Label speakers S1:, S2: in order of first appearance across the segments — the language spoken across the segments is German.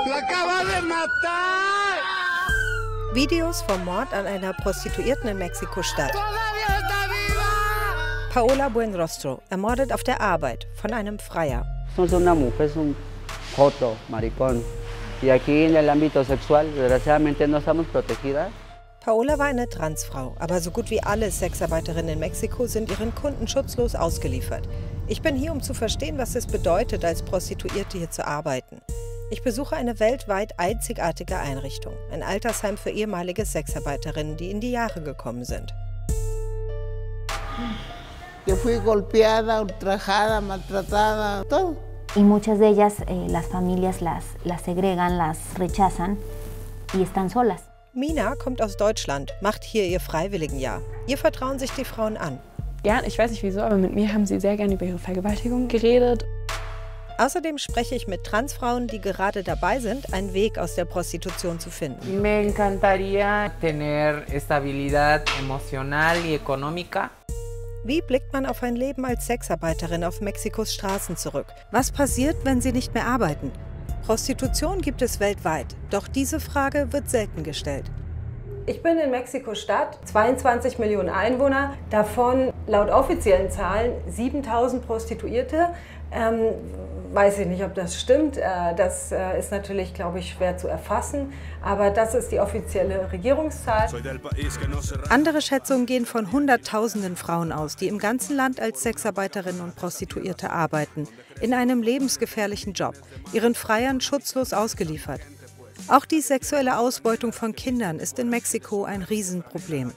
S1: Videos vom Mord an einer Prostituierten in Mexiko-Stadt. Paola Buenrostro, ermordet auf der Arbeit von einem Freier.
S2: Joto, maricón. Y aquí en el ámbito sexual, desgraciadamente no estamos protegidas.
S1: Paola war eine Transfrau, aber so gut wie alle Sexarbeiterinnen in Mexiko sind ihren Kunden schutzlos ausgeliefert. Ich bin hier, um zu verstehen, was es bedeutet, als Prostituierte hier zu arbeiten. Ich besuche eine weltweit einzigartige Einrichtung, ein Altersheim für ehemalige Sexarbeiterinnen, die in die Jahre gekommen sind.
S3: Yo fui golpeada, ultrajada, maltratada, todo.
S4: Y muchas de ellas, las familias las segregan, las rechazan y están solas.
S1: Mina kommt aus Deutschland, macht hier ihr Freiwilligenjahr. Ihr vertrauen sich die Frauen an.
S5: Ja, ich weiß nicht wieso, aber mit mir haben sie sehr gerne über ihre Vergewaltigung geredet.
S1: Außerdem spreche ich mit Transfrauen, die gerade dabei sind, einen Weg aus der Prostitution zu finden.
S6: Me encantaría tener estabilidad emocional y económica.
S1: Wie blickt man auf ein Leben als Sexarbeiterin auf Mexikos Straßen zurück? Was passiert, wenn sie nicht mehr arbeiten? Prostitution gibt es weltweit, doch diese Frage wird selten gestellt. Ich bin in Mexiko-Stadt, 22 Millionen Einwohner, davon laut offiziellen Zahlen 7.000 Prostituierte. Weiß ich nicht, ob das stimmt. Das ist natürlich, glaube ich, schwer zu erfassen. Aber das ist die offizielle Regierungszahl. Andere Schätzungen gehen von Hunderttausenden Frauen aus, die im ganzen Land als Sexarbeiterinnen und Prostituierte arbeiten, in einem lebensgefährlichen Job, ihren Freiern schutzlos ausgeliefert. Auch die sexuelle Ausbeutung von Kindern ist in Mexiko ein Riesenproblem.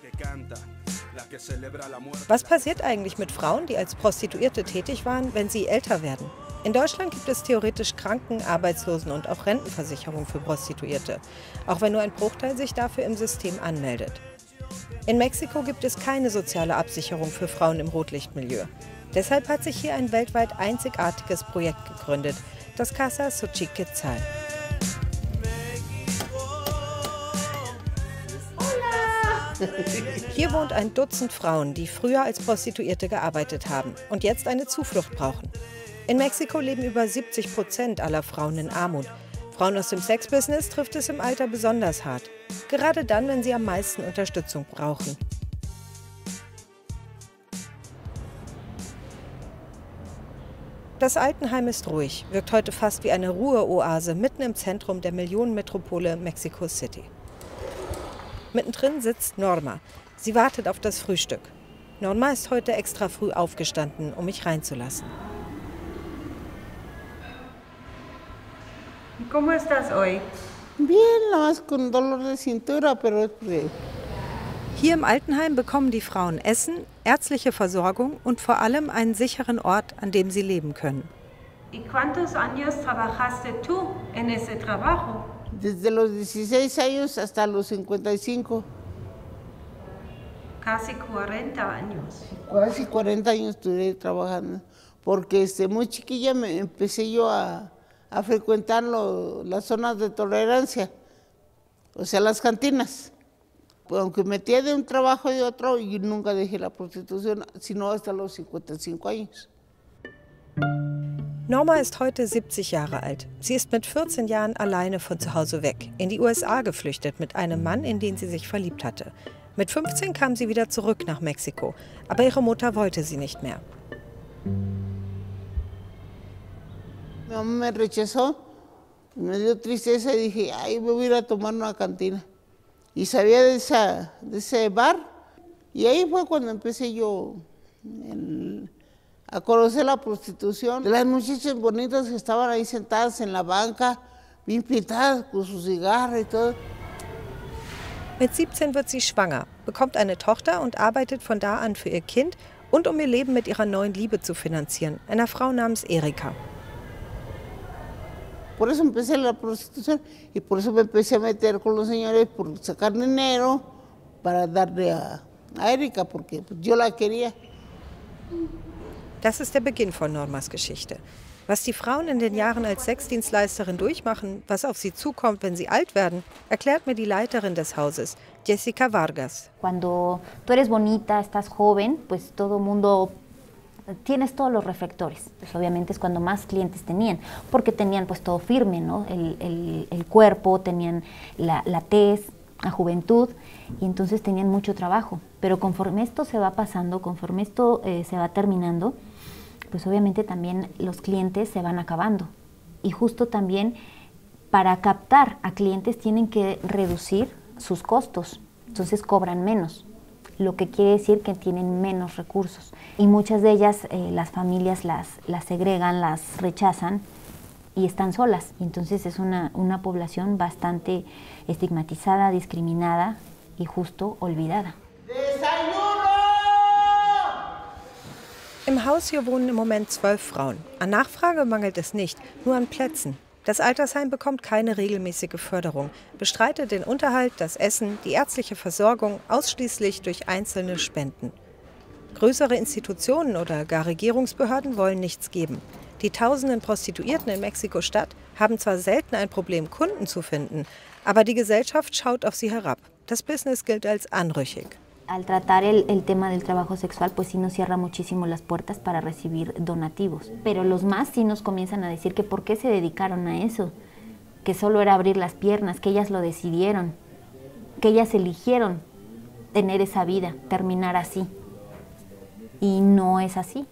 S1: Was passiert eigentlich mit Frauen, die als Prostituierte tätig waren, wenn sie älter werden? In Deutschland gibt es theoretisch Kranken-, Arbeitslosen- und auch Rentenversicherung für Prostituierte, auch wenn nur ein Bruchteil sich dafür im System anmeldet. In Mexiko gibt es keine soziale Absicherung für Frauen im Rotlichtmilieu. Deshalb hat sich hier ein weltweit einzigartiges Projekt gegründet, das Casa Xochiquetzal. Hier wohnt ein Dutzend Frauen, die früher als Prostituierte gearbeitet haben und jetzt eine Zuflucht brauchen. In Mexiko leben über 70% aller Frauen in Armut. Frauen aus dem Sexbusiness trifft es im Alter besonders hart. Gerade dann, wenn sie am meisten Unterstützung brauchen. Das Altenheim ist ruhig, wirkt heute fast wie eine Ruheoase mitten im Zentrum der Millionenmetropole Mexico City. Mittendrin sitzt Norma. Sie wartet auf das Frühstück. Norma ist heute extra früh aufgestanden, um mich reinzulassen.
S7: ¿Cómo estás hoy?
S3: Bien, nada más con dolor de cintura, pero es porque...
S1: Hier im Altenheim bekommen die Frauen Essen, ärztliche Versorgung und vor allem einen sicheren Ort, an dem sie leben können.
S7: ¿Y cuántos años trabajaste tú en ese trabajo?
S3: Desde los 16 años hasta los 55.
S7: Casi 40 años.
S3: Casi 40 años estuve trabajando, porque muy chiquilla empecé yo a frecuentar las zonas de tolerancia, o sea, las cantinas. Pues aunque metía de un trabajo y de otro, y nunca dejé la prostitución, sino hasta los 55 años.
S1: Norma ist heute 70 Jahre alt. Sie ist mit 14 Jahren alleine von zu Hause weg, in die USA geflüchtet mit einem Mann, in den sie sich verliebt hatte. Mit 15 kam sie wieder zurück nach Mexiko, aber ihre Mutter wollte sie nicht mehr.
S3: Mi mamá me rechazó, me dio tristeza y dije, ay, me voy a ir a tomar una cantina. Y sabía de ese bar, y ahí fue cuando empecé yo a conocer la prostitución. Las muchachas bonitas que estaban ahí sentadas en la banca, bien pintadas con su cigarro y todo.
S1: Mit 17 wird sie schwanger, bekommt eine Tochter und arbeitet von da an für ihr Kind und um ihr Leben mit ihrer neuen Liebe zu finanzieren, einer Frau namens Erika.
S3: Por eso empecé la prostitución y por eso me empecé a meter con los señores por sacar dinero para darle a Erika, porque yo la quería.
S1: Das ist der Beginn von Normas Geschichte. Was die Frauen in den Jahren als Sexdienstleisterin durchmachen, was auf sie zukommt, wenn sie alt werden, erklärt mir die Leiterin des Hauses, Jessica Vargas.
S4: Cuando tú eres bonita, estás joven, pues todo mundo Tienes todos los reflectores, pues obviamente es cuando más clientes tenían, porque tenían pues todo firme, ¿no? El cuerpo, tenían la tez, la juventud, y entonces tenían mucho trabajo. Pero conforme esto se va pasando, conforme esto se va terminando, pues obviamente también los clientes se van acabando. Y justo también para captar a clientes tienen que reducir sus costos, entonces cobran menos, lo que quiere decir que tienen menos recursos. Y muchas de ellas, las familias las segregan, las rechazan y están solas. Y entonces es una población bastante estigmatizada, discriminada y justo olvidada.
S1: Im Haus hier wohnen im Moment 12 Frauen. An Nachfrage mangelt es nicht, nur an Plätzen. Das Altersheim bekommt keine regelmäßige Förderung, bestreitet den Unterhalt, das Essen, die ärztliche Versorgung ausschließlich durch einzelne Spenden. Größere Institutionen oder gar Regierungsbehörden wollen nichts geben. Die tausenden Prostituierten in Mexiko-Stadt haben zwar selten ein Problem, Kunden zu finden, aber die Gesellschaft schaut auf sie herab. Das Business gilt als anrüchig.
S4: Al tratar el tema del trabajo sexual, pues sí nos cierra muchísimo las puertas para recibir donativos. Pero los más sí nos comienzan a decir que por qué se dedicaron a eso, que solo era abrir las piernas, que ellas lo decidieron, que ellas eligieron tener esa vida, terminar así. Y no es así.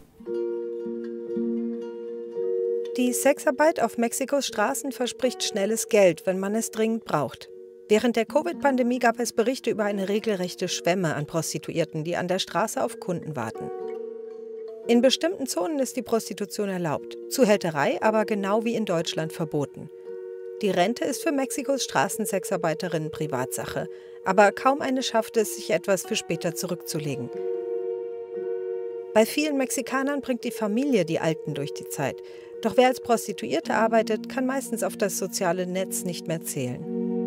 S1: Die Sexarbeit auf Mexikos Straßen verspricht schnelles Geld, wenn man es dringend braucht. Während der Covid-Pandemie gab es Berichte über eine regelrechte Schwemme an Prostituierten, die an der Straße auf Kunden warten. In bestimmten Zonen ist die Prostitution erlaubt, Zuhälterei aber genau wie in Deutschland verboten. Die Rente ist für Mexikos Straßensexarbeiterinnen Privatsache, aber kaum eine schafft es, sich etwas für später zurückzulegen. Bei vielen Mexikanern bringt die Familie die Alten durch die Zeit. Doch wer als Prostituierte arbeitet, kann meistens auf das soziale Netz nicht mehr zählen.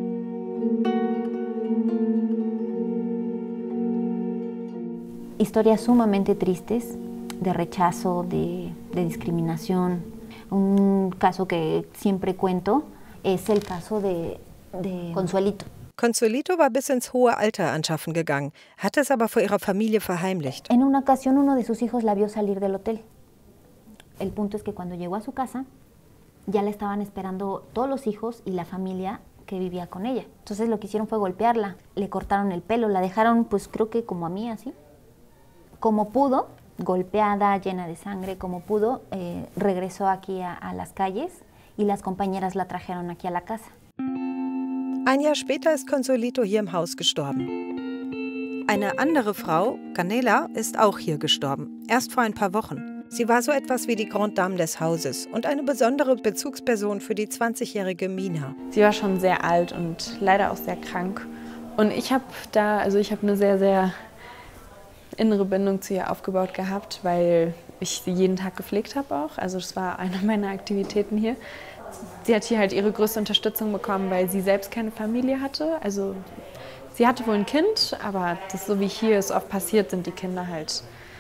S4: Historias sumamente tristes, de rechazo, de discriminación. Un caso que siempre cuento es el caso de Consuelito.
S1: Consuelito war bis ins hohe Alter anschaffen gegangen, hat es aber vor ihrer Familie verheimlicht.
S4: En una ocasión uno de sus hijos la vio salir del hotel. El punto es que cuando llegó a su casa ya la estaban esperando todos los hijos y la familia que vivía con ella. Entonces lo que hicieron fue golpearla, le cortaron el pelo, la dejaron pues creo que como a mí así. Como pudo, golpeada, llena de sangre, como pudo, regresó aquí a las calles y las compañeras la trajeron aquí a la casa.
S1: Ein Jahr später ist Consuelito hier im Haus gestorben. Eine andere Frau, Canela, ist auch hier gestorben, erst vor ein paar Wochen. Sie war so etwas wie die Grande Dame des Hauses und eine besondere Bezugsperson für die 20-jährige Mina.
S5: Sie war schon sehr alt und leider auch sehr krank. Und ich habe eine sehr, sehr innere Bindung zu ihr aufgebaut gehabt, weil ich sie jeden Tag gepflegt habe auch. Also das war eine meiner Aktivitäten hier. Sie hat hier halt ihre größte Unterstützung bekommen, weil sie selbst keine Familie hatte. Also sie hatte wohl ein Kind, aber das, so wie hier es oft passiert, sind die Kinder halt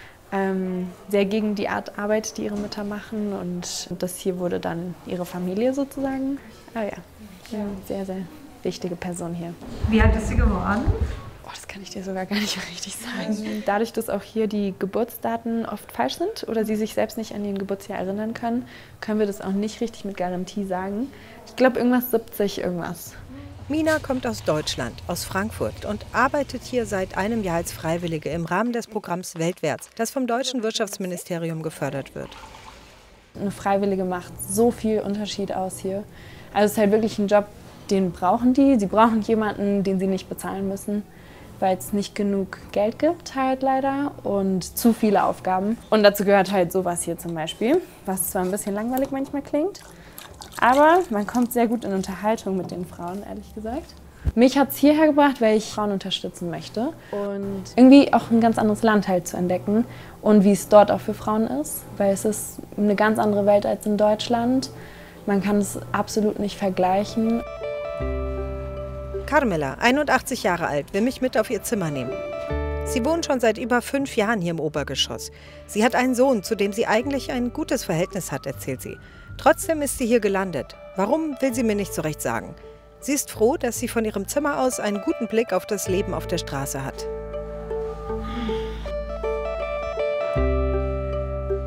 S5: sehr gegen die Art Arbeit, die ihre Mütter machen. Und das hier wurde dann ihre Familie sozusagen. Aber ja, eine sehr, sehr wichtige Person hier.
S7: Wie alt ist sie geworden?
S5: Oh, das kann ich dir sogar gar nicht richtig sagen. Dadurch, dass auch hier die Geburtsdaten oft falsch sind oder sie sich selbst nicht an ihr Geburtsjahr erinnern können wir das auch nicht richtig mit Garantie sagen. Ich glaube irgendwas 70 irgendwas.
S1: Mina kommt aus Deutschland, aus Frankfurt und arbeitet hier seit einem Jahr als Freiwillige im Rahmen des Programms Weltwärts, das vom deutschen Wirtschaftsministerium gefördert wird.
S5: Eine Freiwillige macht so viel Unterschied aus hier. Also es ist halt wirklich ein Job, den brauchen die. Sie brauchen jemanden, den sie nicht bezahlen müssen, weil es nicht genug Geld gibt halt leider und zu viele Aufgaben. Und dazu gehört halt sowas hier zum Beispiel, was zwar ein bisschen langweilig manchmal klingt, aber man kommt sehr gut in Unterhaltung mit den Frauen, ehrlich gesagt. Mich hat es hierher gebracht, weil ich Frauen unterstützen möchte und irgendwie auch ein ganz anderes Land halt zu entdecken und wie es dort auch für Frauen ist, weil es ist eine ganz andere Welt als in Deutschland. Man kann es absolut nicht vergleichen.
S1: Carmela, 81 Jahre alt, will mich mit auf ihr Zimmer nehmen. Sie wohnt schon seit über 5 Jahren hier im Obergeschoss. Sie hat einen Sohn, zu dem sie eigentlich ein gutes Verhältnis hat, erzählt sie. Trotzdem ist sie hier gelandet. Warum, will sie mir nicht so recht sagen. Sie ist froh, dass sie von ihrem Zimmer aus einen guten Blick auf das Leben auf der Straße hat.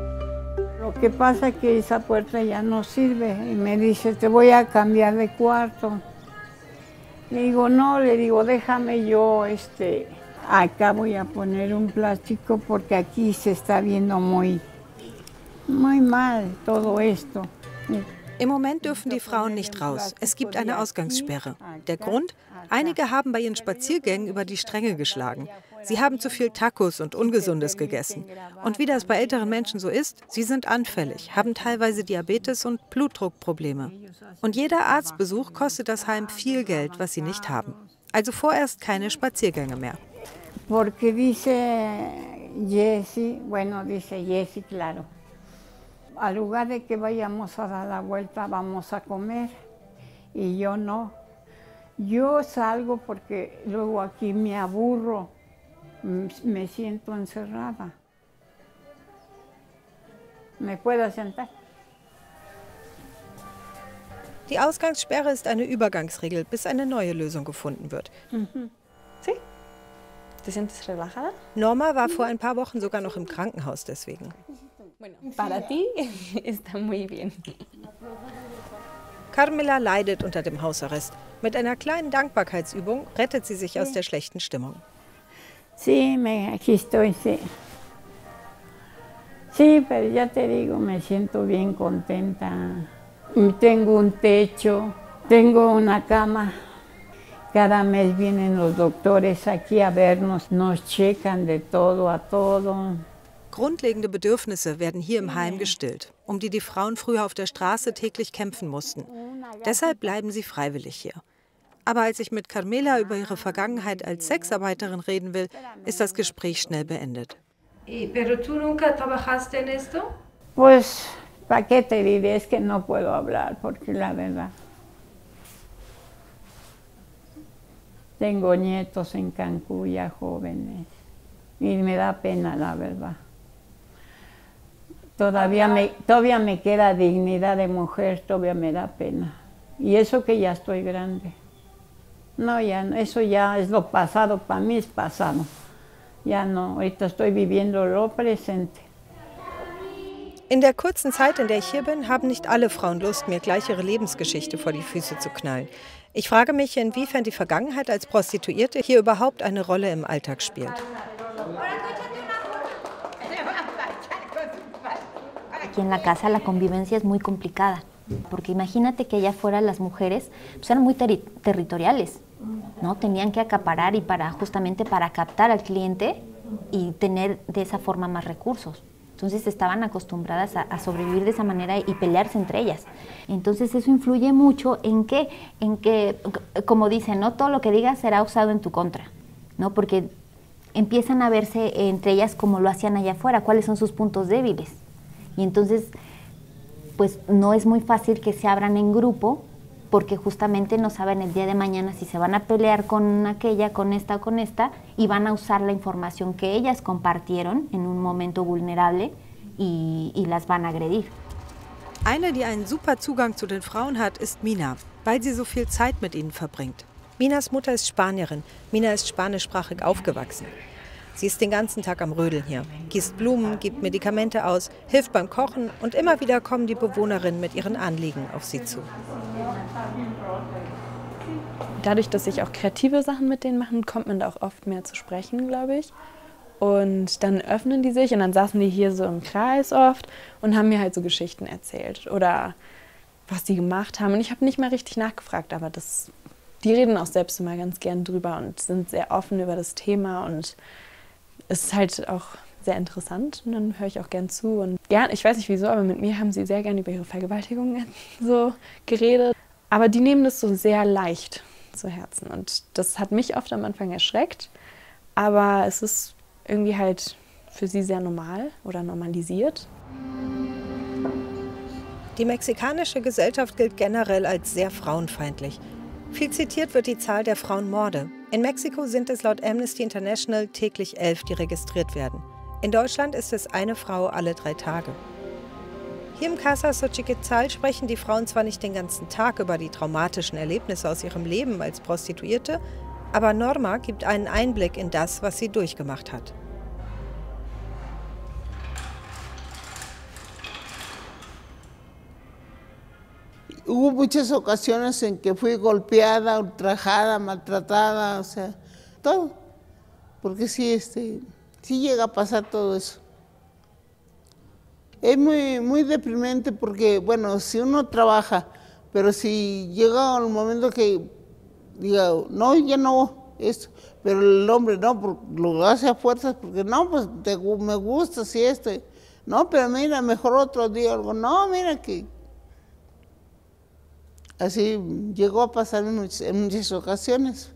S8: ¿Qué pasa? Que esa puerta ya no sirve. Y me dice, te voy a cambiar de cuarto. Le digo, no, le digo, déjame yo, acá voy a poner un plástico porque aquí se está viendo muy mal todo esto.
S1: Im Moment dürfen die Frauen nicht raus. Es gibt eine Ausgangssperre. Der Grund? Einige haben bei ihren Spaziergängen über die Stränge geschlagen. Sie haben zu viel Tacos und Ungesundes gegessen. Und wie das bei älteren Menschen so ist, sie sind anfällig, haben teilweise Diabetes und Blutdruckprobleme. Und jeder Arztbesuch kostet das Heim viel Geld, was sie nicht haben. Also vorerst keine Spaziergänge mehr.
S8: Porque dice Jessie, claro. Al lugar de que vayamos a dar la vuelta, vamos a comer. Y yo no. Yo salgo porque luego aquí me aburro, me siento encerrada. ¿Me puedo sentar?
S1: Die Ausgangssperre ist eine Übergangsregel, bis eine neue Lösung gefunden wird.
S5: ¿Sí? ¿Te sientes relajada?
S1: Norma war vor ein paar Wochen sogar noch im Krankenhaus deswegen.
S5: Bueno, para ti está muy bien.
S1: Carmela leidet unter dem Hausarrest. Mit einer kleinen Dankbarkeitsübung rettet sie sich aus der schlechten Stimmung.
S8: Sí, aquí estoy, sí. Sí, pero ya te digo, me siento bien contenta. Tengo un techo, tengo una cama. Cada mes vienen los doctores aquí a vernos, nos checan de todo a todo.
S1: Grundlegende Bedürfnisse werden hier im Heim gestillt, um die Frauen früher auf der Straße täglich kämpfen mussten. Deshalb bleiben sie freiwillig hier. Aber als ich mit Carmela über ihre Vergangenheit als Sexarbeiterin reden will, ist das Gespräch schnell beendet.
S7: ¿Pero tú nunca trabajaste en esto?
S8: Pues, ¿para qué te diré? Es que no puedo hablar, porque la verdad. Tengo nietos en Cancún ya jóvenes, y me da pena, la verdad. Todavía me queda dignidad de mujer, todavía me da pena. Y eso que ya estoy grande. No, ya no, eso ya es lo pasado, para mí es pasado. Ya no, ahorita estoy viviendo lo presente.
S1: In der kurzen Zeit, in der ich hier bin, haben nicht alle Frauen Lust, mir gleich ihre Lebensgeschichte vor die Füße zu knallen. Ich frage mich, inwiefern die Vergangenheit als Prostituierte hier überhaupt eine Rolle im Alltag spielt.
S4: Aquí en la casa la convivencia es muy complicada, porque imagínate que allá afuera las mujeres pues eran muy territoriales, ¿no? Tenían que acaparar y justamente para captar al cliente y tener de esa forma más recursos. Entonces estaban acostumbradas a sobrevivir de esa manera y pelearse entre ellas. Entonces eso influye mucho en que, como dicen, ¿no? Todo lo que digas será usado en tu contra, ¿no? Porque empiezan a verse entre ellas como lo hacían allá afuera, cuáles son sus puntos débiles. Y entonces, pues no es muy fácil que se abran en grupo, porque justamente no saben el día de mañana si se van a pelear con aquella, con esta o con esta, y van a usar la información que ellas compartieron en un momento vulnerable y las van a agredir.
S1: Eine, die einen super Zugang zu den Frauen hat, ist Mina, weil sie so viel Zeit mit ihnen verbringt. Minas Mutter ist Spanierin. Mina ist spanischsprachig aufgewachsen. Sie ist den ganzen Tag am Rödeln hier, gießt Blumen, gibt Medikamente aus, hilft beim Kochen und immer wieder kommen die Bewohnerinnen mit ihren Anliegen auf sie zu.
S5: Dadurch, dass ich auch kreative Sachen mit denen mache, kommt man da auch oft mehr zu sprechen, glaube ich. Und dann öffnen die sich und dann saßen die hier so im Kreis oft und haben mir halt so Geschichten erzählt oder was die gemacht haben. Und ich habe nicht mal richtig nachgefragt, aber die reden auch selbst immer ganz gern drüber und sind sehr offen über das Thema und es ist halt auch sehr interessant und dann höre ich auch gern zu. Und gern, ich weiß nicht wieso, aber mit mir haben sie sehr gern über ihre Vergewaltigungen so geredet. Aber die nehmen das so sehr leicht zu Herzen und das hat mich oft am Anfang erschreckt, aber es ist irgendwie halt für sie sehr normal oder normalisiert.
S1: Die mexikanische Gesellschaft gilt generell als sehr frauenfeindlich. Viel zitiert wird die Zahl der Frauenmorde. In Mexiko sind es laut Amnesty International täglich 11, die registriert werden. In Deutschland ist es eine Frau alle 3 Tage. Hier im Casa Xochiquetzal sprechen die Frauen zwar nicht den ganzen Tag über die traumatischen Erlebnisse aus ihrem Leben als Prostituierte, aber Norma gibt einen Einblick in das, was sie durchgemacht hat.
S3: Hubo muchas ocasiones en que fui golpeada, ultrajada, maltratada, o sea, todo. Porque sí, sí llega a pasar todo eso. Es muy deprimente porque, bueno, si uno trabaja, pero si llega un momento que diga, no, ya no, esto, pero el hombre no, lo hace a fuerzas porque no, pues me gusta, si no, pero mira, mejor otro día, algo, no, mira que... Así llegó a pasar en muchas ocasiones.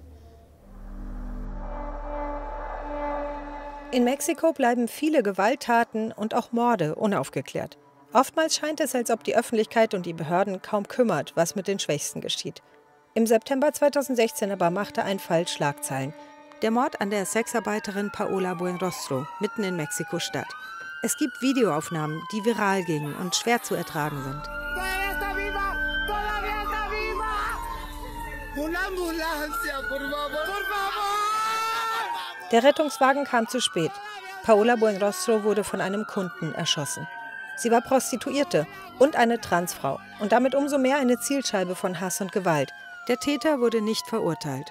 S1: In Mexiko bleiben viele Gewalttaten und auch Morde unaufgeklärt. Oftmals scheint es, als ob die Öffentlichkeit und die Behörden kaum kümmert, was mit den Schwächsten geschieht. Im September 2016 aber machte ein Fall Schlagzeilen. Der Mord an der Sexarbeiterin Paola Buenrostro, mitten in Mexiko-Stadt. Es gibt Videoaufnahmen, die viral gingen und schwer zu ertragen sind. Der Rettungswagen kam zu spät. Paola Buenrostro wurde von einem Kunden erschossen. Sie war Prostituierte und eine Transfrau und damit umso mehr eine Zielscheibe von Hass und Gewalt. Der Täter wurde nicht verurteilt.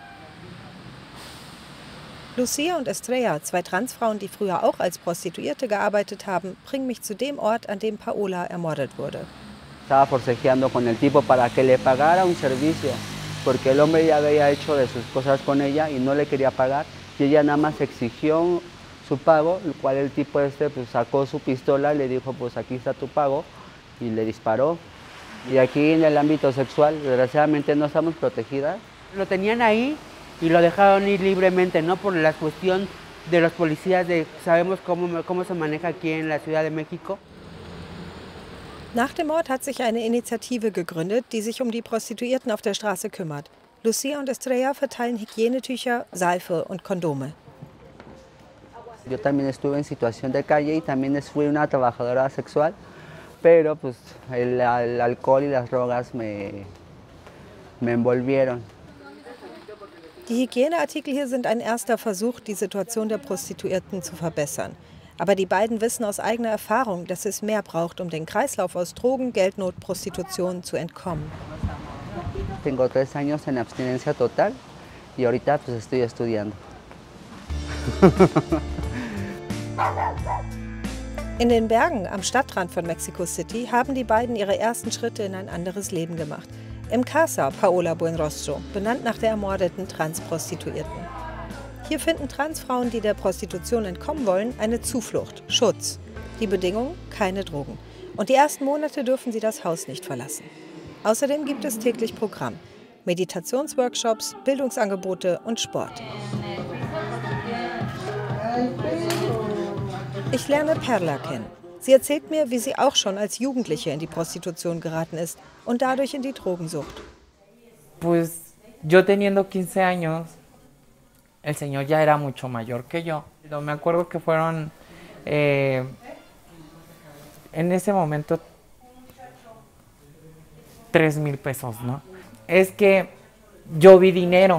S1: Lucia und Estrella, zwei Transfrauen, die früher auch als Prostituierte gearbeitet haben, bringen mich zu dem Ort, an dem Paola ermordet wurde.
S2: Estaba forcejeando con el tipo para que le pagara un servicio, porque el hombre ya había hecho de sus cosas con ella y no le quería pagar, y ella nada más exigió su pago, el cual el tipo pues sacó su pistola y le dijo, pues aquí está tu pago, y le disparó. Y aquí en el ámbito sexual, desgraciadamente no estamos protegidas.
S6: Lo tenían ahí y lo dejaron ir libremente, ¿no? Por la cuestión de los policías, sabemos cómo se maneja aquí en la Ciudad de México.
S1: Nach dem Mord hat sich eine Initiative gegründet, die sich um die Prostituierten auf der Straße kümmert. Lucia und Estrella verteilen Hygienetücher, Seife und Kondome.
S2: Yo también estuve en situación de calle y también fui una trabajadora sexual, pero pues el alcohol y las drogas me envolvieron.
S1: Die Hygieneartikel hier sind ein erster Versuch, die Situation der Prostituierten zu verbessern. Aber die beiden wissen aus eigener Erfahrung, dass es mehr braucht, um den Kreislauf aus Drogen, Geldnot, Prostitution zu entkommen.
S2: Tengo 3 años en abstinencia total y ahorita pues estoy estudiando.
S1: In den Bergen am Stadtrand von Mexico City haben die beiden ihre ersten Schritte in ein anderes Leben gemacht. Im Casa Paola Buenrostro, benannt nach der ermordeten Transprostituierten. Hier finden Transfrauen, die der Prostitution entkommen wollen, eine Zuflucht, Schutz. Die Bedingung: keine Drogen. Und die ersten Monate dürfen sie das Haus nicht verlassen. Außerdem gibt es täglich Programm, Meditationsworkshops, Bildungsangebote und Sport. Ich lerne Perla kennen. Sie erzählt mir, wie sie auch schon als Jugendliche in die Prostitution geraten ist und dadurch in die Drogensucht.
S6: Pues yo teniendo 15 años, el señor ya era mucho mayor que yo. Me acuerdo que fueron en ese momento 3,000 pesos, ¿no? Es que yo vi dinero.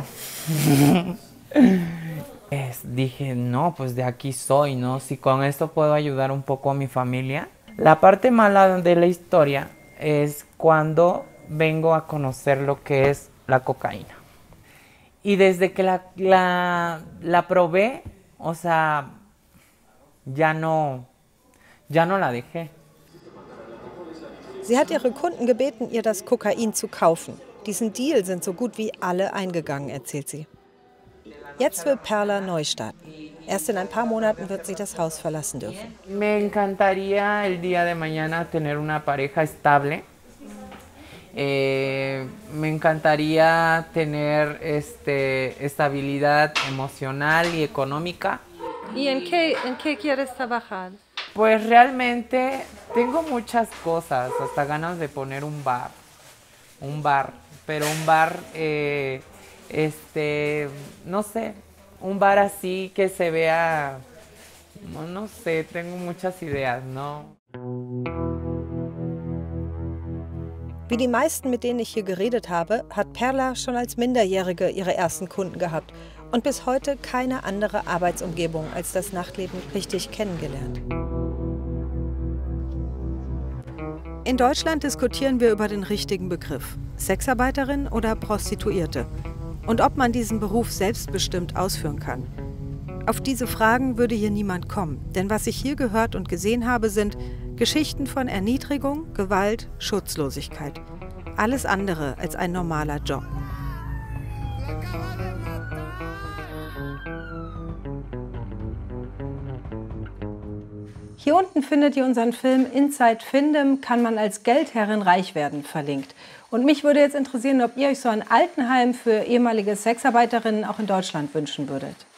S6: Dije, no, pues de aquí soy, ¿no? Si con esto puedo ayudar un poco a mi familia. La parte mala de la historia es cuando vengo a conocer lo que es la cocaína. Y desde que la probé, o sea, ya no la dejé.
S1: Sie hat ihre Kunden gebeten, ihr das Kokain zu kaufen. Diesen Deal sind so gut wie alle eingegangen, erzählt sie. Jetzt will Perla neu starten. Erst in ein paar Monaten wird sie das Haus verlassen dürfen.
S6: Me encantaría el día de mañana tener una pareja estable. Me encantaría tener estabilidad emocional y económica.
S7: ¿Y en qué quieres trabajar?
S6: Pues realmente tengo muchas cosas, hasta ganas de poner un bar, pero un bar, no sé, un bar así que se vea, no sé, tengo muchas ideas, ¿no?
S1: Wie die meisten, mit denen ich hier geredet habe, hat Perla schon als Minderjährige ihre ersten Kunden gehabt und bis heute keine andere Arbeitsumgebung als das Nachtleben richtig kennengelernt. In Deutschland diskutieren wir über den richtigen Begriff: Sexarbeiterin oder Prostituierte. Und ob man diesen Beruf selbstbestimmt ausführen kann. Auf diese Fragen würde hier niemand kommen, denn was ich hier gehört und gesehen habe, sind Geschichten von Erniedrigung, Gewalt, Schutzlosigkeit. Alles andere als ein normaler Job. Hier unten findet ihr unseren Film Inside Findem, kann man als Geldherrin reich werden, verlinkt. Und mich würde jetzt interessieren, ob ihr euch so ein Altenheim für ehemalige Sexarbeiterinnen auch in Deutschland wünschen würdet.